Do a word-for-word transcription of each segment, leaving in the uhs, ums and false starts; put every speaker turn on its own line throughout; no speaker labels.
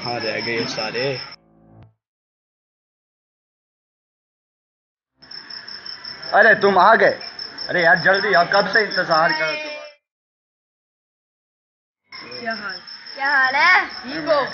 कहाँ रह गए सारे। अरे तुम आ गए। अरे यार जल्दी आओ, कब से इंतजार कर रहे।
क्या हाल क्या हाल है? ठीक हो?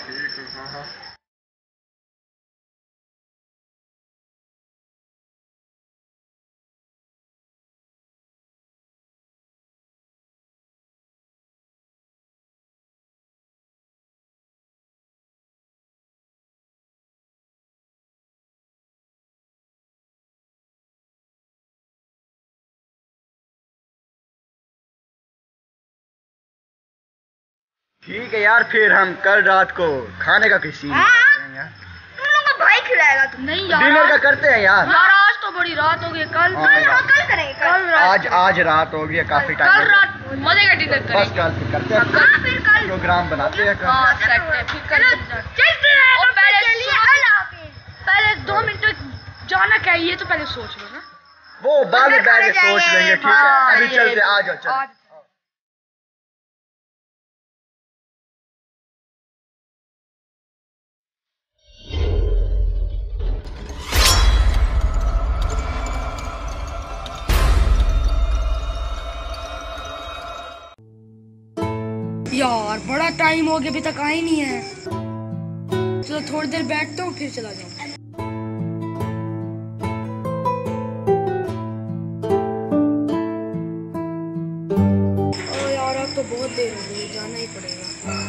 ठीक है यार, फिर हम कल रात को खाने का किसी
तुम लोग का भाई खिलाएगा तुम। नहीं यार,
डिनर का करते हैं यार।
यार आज तो बड़ी रात हो गई। कल कल हाँ, कल करेंगे। कल रात
आज आज रात हो गई, काफी टाइम।
कल रात मजे का डिनर करेंगे।
बस कल फिर करते हैं।
हाँ, फिर कल
प्रोग्राम बनाते हैं।
हाँ, सेट है। फिर कल चलते हैं। और पहले पहले दो मिनट जाना क्या है ये तो पहले सोच लो ना।
वो बाद में बैठ के सोच लेंगे। ठीक है, अभी चलते। आ जाओ चलो।
यार बड़ा टाइम हो गया, अभी तक आए नहीं है। चलो थोड़ी देर बैठता हूँ फिर चला जाऊँ। ओ यार अब तो बहुत देर हो गई, जाना ही पड़ेगा।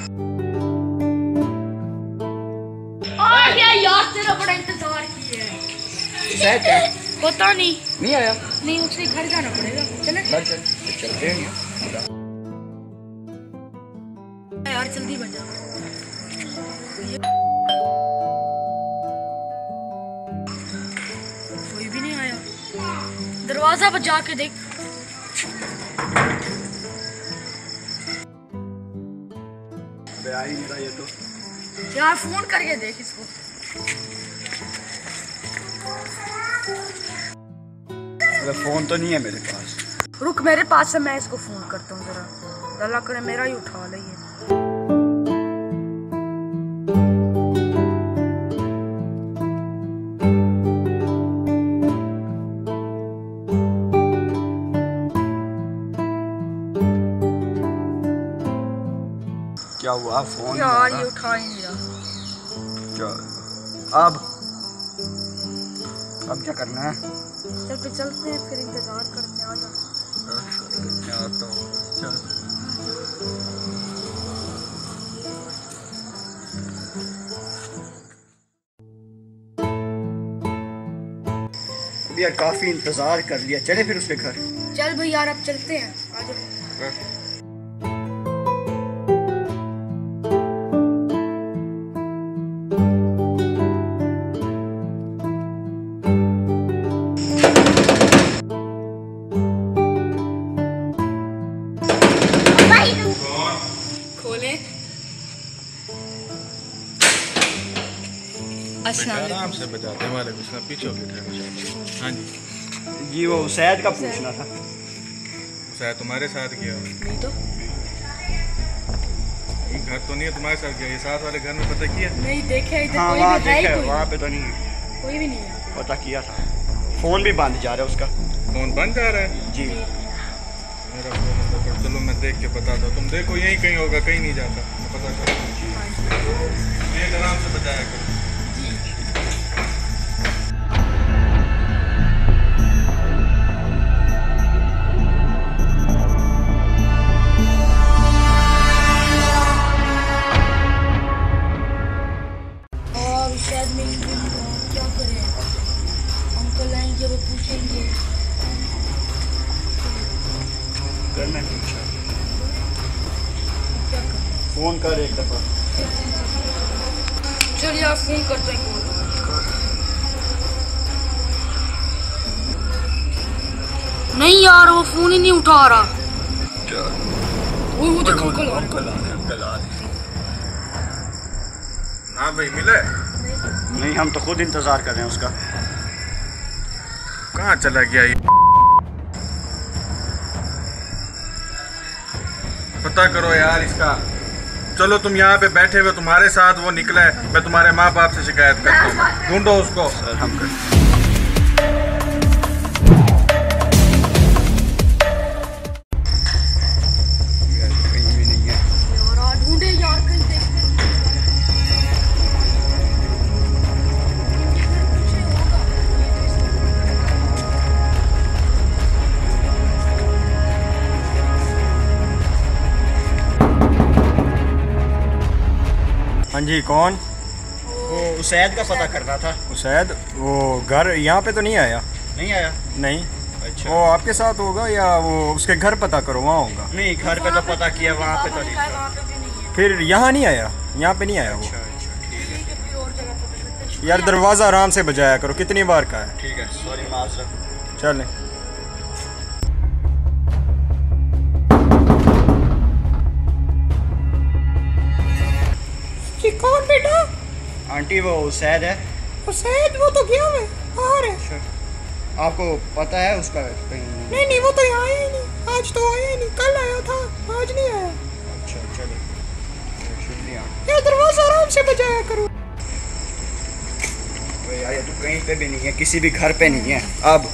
आ गया यार, तेरा बड़ा इंतजार किया है। पता नहीं
नहीं आया।
नहीं, उससे घर जाना पड़ेगा। चले
घर चल चलते हैं
यार, जल्दी बजा। कोई भी नहीं आया। दरवाजा पर जाके देख।
आ ही नहीं रहा ये तो।
यार फोन करके देख इसको।
फोन तो नहीं है मेरे पास।
रुक, मेरे पास से मैं इसको फोन करता हूँ जरा। अल्लाह करे मेरा ही उठा ले ये।
क्या हुआ? फोन
यार ये उठा ही नहीं रहा।
क्या अब अब क्या करना है?
चल पे चलते हैं, फिर इंतजार करते हैं। आ जा।
आता हूँ। चल यार, काफी इंतजार कर लिया। चले फिर उसके घर।
चल भाई यार, अब चलते हैं। आ जाओ।
आराम से बजाते हैं वाले कुछ पीछे होके। हाँ जी
जी, वो सैयद का पूछना था।
शायद तुम्हारे साथ गया
नहीं तो
घर तो नहीं है तुम्हारे साथ गया। ये साथ वाले घर में पता किया?
नहीं देखे इधर।
हाँ,
कोई
वहाँ
भी है ही
देखा
कोई?
वहाँ पे तो नहीं,
कोई भी नहीं है।
पता किया था। फोन भी बंद जा रहा है उसका।
फोन बंद जा रहा है
जी।
मेरा फोन नंबर पर चलो मैं देख के बताता हूँ। तुम देखो यहीं कहीं होगा, कहीं नहीं जाता। मैं पता करूँ। एक आराम से बजाया करो।
शायद मेरी क्या करें, अंकल आएंगे वो पूछेंगे।
करना पूछा।
क्या करें?
फोन कर एक दफा।
चल यार फोन करते हैं। नहीं यार वो फोन ही नहीं उठा रहा। वो वो देखो अंकल आ रहे।
हाँ भाई मिले?
नहीं, हम तो खुद इंतजार कर रहे हैं उसका।
कहाँ चला गया ये? पता करो यार इसका। चलो तुम यहाँ पे बैठे हुए, तुम्हारे साथ वो निकला है, मैं तुम्हारे माँ बाप से शिकायत करता हूँ। ढूंढो उसको।
सर हम कर कहीं भी नहीं है।
यार ढूंढे यार, कहीं देखते
हाँ जी, कौन?
वो उसैद का पता करना था।
उसैद, वो घर यहाँ पे तो नहीं आया?
नहीं आया?
नहीं।
अच्छा,
वो आपके साथ होगा या वो उसके घर पता करो, वहाँ होगा?
नहीं घर पे तो पता किया, वहाँ पे तो नहीं था।
वहाँ पे भी नहीं है।
फिर यहाँ नहीं आया? यहाँ पे नहीं आया वो?
अच्छा अच्छा ठीक है
किसी और जगह पता करते हैं।
यार दरवाज़ा आराम से बजाया करो, कितनी बार का है।
ठीक है, सॉरी माजरत।
चलें।
जी कौन बेटा?
आंटी वो उसैद है।
हुसैन वो तो गया है, बाहर है।
अच्छा, आपको पता है उसका कहीं?
नहीं नहीं वो तो यहाँ आया ही नहीं, आज तो आया ही नहीं, कल आया था, आज नहीं आया।
अच्छा चलो, शुक्रिया।
यार दरवाजा आराम से बजाया करो।
तो यार ये तो कहीं पे भी नहीं है, किसी भी घर पे नहीं है। अब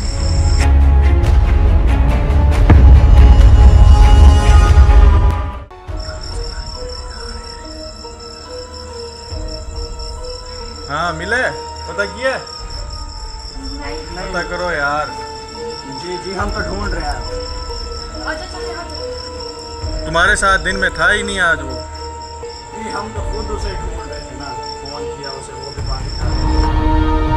हाँ मिले, पता किया? पता करो यार।
जी जी हम तो ढूंढ रहे हैं।
अच्छा चलिए हम
तुम्हारे साथ दिन में था ही नहीं आज वो।
जी हम तो खुद उसे ढूंढ रहे थे ना, फोन किया उसे, वो भी पानी था।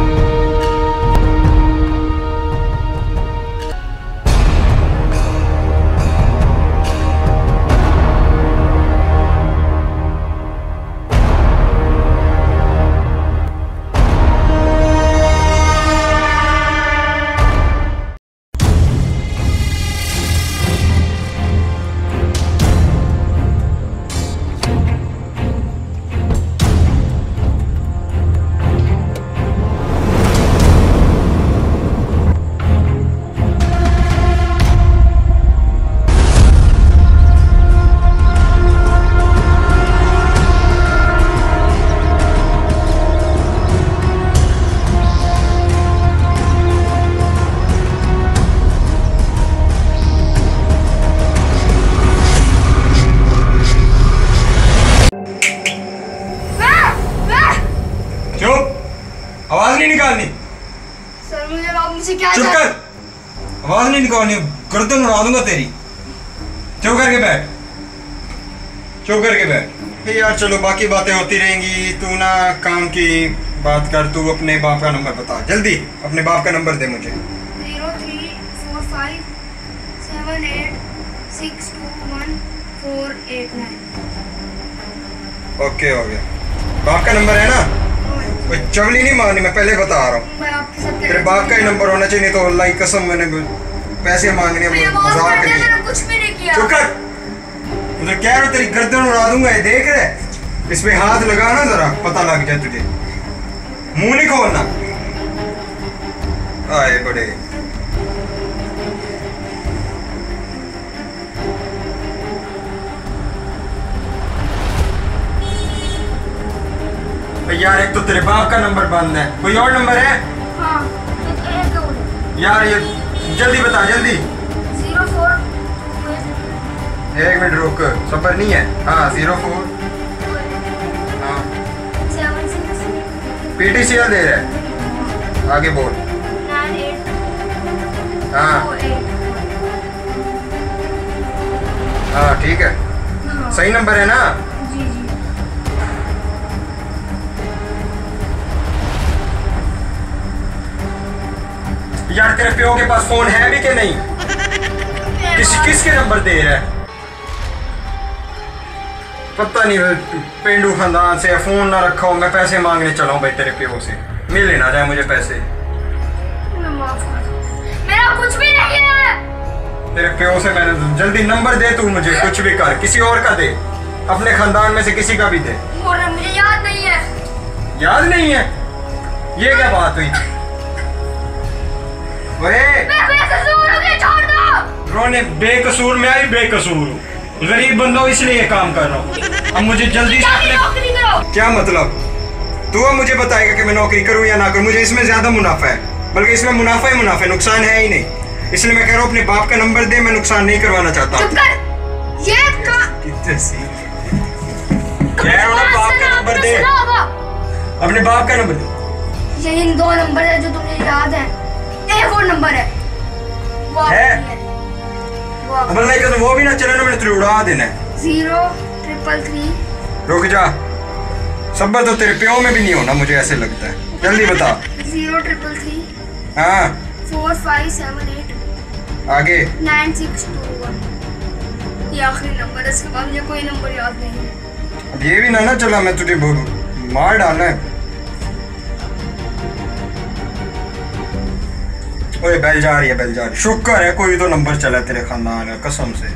आवाज नहीं निकालनी।
सर मुझे आप मुझे क्या
चुप कर, आवाज नहीं निकालनी, गर्दन उड़ा दूंगा तेरी। चुप करके बैठ, चुप करके बैठ। यार चलो बाकी बातें होती रहेंगी, तू ना काम की बात कर। तू अपने बाप का नंबर बता जल्दी, अपने बाप का नंबर दे मुझे।
Zero three four five seven eight six two one four eight nine.
Okay हो गया, बाप का नंबर है ना? कोई चवली नहीं मारनी, मैं पहले बता रहा हूँ।
मैं आपके साथ
तेरे बाप का ही नंबर होना चाहिए, तो अल्लाह की कसम मैंने पैसे मांगने मजाक के लिए।
कुछ भी नहीं किया।
चुप कर, मुझे कह रहा तेरी गर्दन उड़ा दूंगा। ये देख रहे, इस पे हाथ लगाना जरा, पता लग जाए तुझे। मुंह नहीं खोलना। आए बड़े यार, एक तो तेरे बाप का नंबर बंद है, कोई और नंबर है?
हाँ, एक एक और।
यार ये जल्दी बता जल्दी।
जीरो फोर
एक मिनट रुक, सफर नहीं है। हाँ जीरो फोर हाँ
सेवन सिक्स
पीटीसीएल दे रहा है, आगे बोल।
नाइन एट
हाँ
फोर एट।
हाँ ठीक है,
हाँ
सही नंबर है ना?
जी जी।
यार तेरे प्यो के पास फोन है भी कि नहीं? किस किसके नंबर दे रहा है? पता नहीं, पेंडू खानदान से फोन ना रखा हो, मैं पैसे मांगने चला हूँ भाई तेरे प्यो से, मिल लेना जाए मुझे पैसे।
मेरा कुछ भी नहीं है।
तेरे प्यो से मैंने, जल्दी नंबर दे तू मुझे, कुछ भी कर, किसी और का दे, अपने खानदान में से किसी का भी दे।
और मुझे याद नहीं है।
याद नहीं है? ये क्या बात हुई?
मैं बेकसूर हूँ, छोड़ दो।
रोने बेकसूर, मैं भी बेकसूर हूँ। गरीब बंदो इसलिए ये काम कर रहा हूँ। अब मुझे जल्दी से अपने
नौकरी करो।
क्या मतलब? तू अब मुझे बताएगा कि मैं नौकरी करूँ या ना करूँ? मुझे इसमें ज्यादा मुनाफा है, बल्कि इसमें मुनाफा ही मुनाफा है, नुकसान है ही नहीं। इसलिए मैं कह रहा हूँ अपने बाप का नंबर दे, मैं नुकसान नहीं करवाना चाहता।
चुप कर। ये का
कितने सी बाप का नंबर दे, अपने बाप का नंबर दे।
यही दो नंबर है जो तुम्हें याद है। एक और नंबर है वो
है?
है वो
अब नहीं कर तो वो भी ना चले ना, मैंने तुझे उड़ा देना है।
Zero triple three.
रुक जा, सब्बर तो तेरे प्यो में भी नहीं होना मुझे ऐसे लगता है। जल्दी बता।
Zero triple three.
हाँ
फोर फाइव सेवन एट
आगे।
Nine six two one. ये आखिरी नंबर है, इसके बाद मुझे कोई नंबर याद नहीं है।
अब ये भी ना ना चला, मैं तुझे बोलूं मार डालना है। ओए बेल जा रही है, बेल जा रही है। शुक्र है कोई तो नंबर चला तेरे खानदान का, कसम से।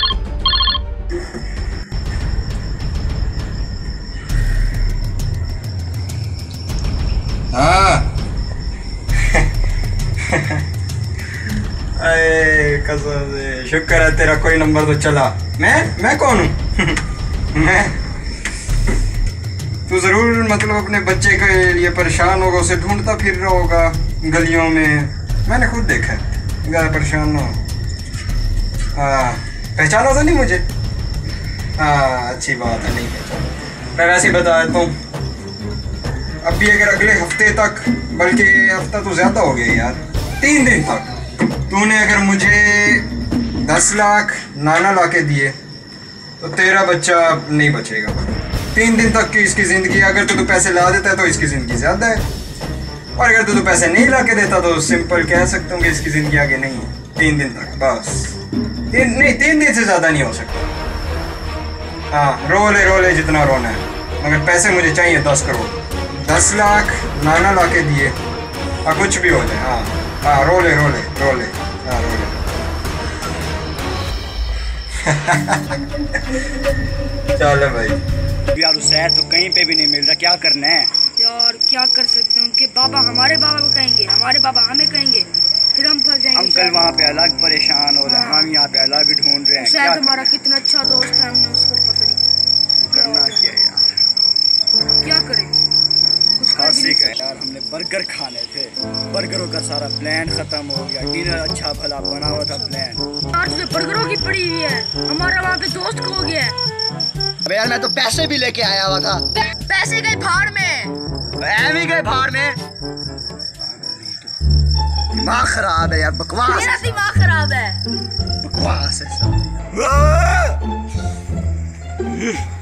हाँ अरे कसम से शुक्र है तेरा कोई नंबर तो चला। मैं मैं कौन हूँ? मैं तू जरूर मतलब अपने बच्चे के लिए परेशान होगा, उसे ढूंढता फिर रहा होगा गलियों में। मैंने खुद देखा है, ज़्यादा परेशान ना हो। हाँ पहचाना था नहीं मुझे? हाँ अच्छी बात है, नहीं पहचाना। मैं वैसे ही बता देता हूँ, अब भी अगर अगले हफ्ते तक, बल्कि हफ्ता तो ज़्यादा हो गया यार, तीन दिन तक तूने अगर मुझे दस लाख नाना ला के दिए तो तेरा बच्चा नहीं बचेगा। तीन दिन तक की इसकी ज़िंदगी, अगर तू तो पैसे ला देता है तो इसकी ज़िंदगी ज़्यादा है, और अगर तू तो पैसे नहीं ला के देता तो सिंपल कह सकता हूँ कि इसकी ज़िंदगी आगे नहीं है। तीन दिन तक बस, तीन नहीं तीन दिन से ज़्यादा नहीं हो सकता। हाँ रो ले रो ले जितना रोना है, मगर पैसे मुझे चाहिए दस करोड़। दस लाख नाना ला के दिए, हाँ कुछ भी हो जाए। हाँ हाँ रो ले रो ले रो ले हाँ रो ले। चलो भाई।
यार उसे तो कहीं पे भी नहीं मिल रहा, क्या करना है
यार? क्या कर सकते हैं, उनके बाबा हमारे बाबा को कहेंगे, हमारे बाबा हमें कहेंगे, फिर हम फंस जाएंगे।
अंकल वहाँ पे अलग परेशान हो रहे हैं, हम यहाँ पे अलग ढूंढ रहे हैं।
शायद हमारा कितना अच्छा दोस्त है, हमने उसको पता नहीं
करना क्या है यार,
क्या करें। कुछ कर भी
खांसी का यार, हमने बर्गर खाने थे, बर्गरों का सारा प्लान खत्म हो गया। डिनर अच्छा भला बना हुआ था प्लान,
यार तुझे बर्गरों की पड़ी हुई है, हमारा वहाँ पे दोस्त खो गया है।
अबे यार मैं तो पैसे भी लेके आया हुआ था।
पैसे गए भाड़ में,
भी गए भाड़ में। दिमाग खराब है यार, बकवास
मेरा दिमाग खराब है।
बकवास है सब।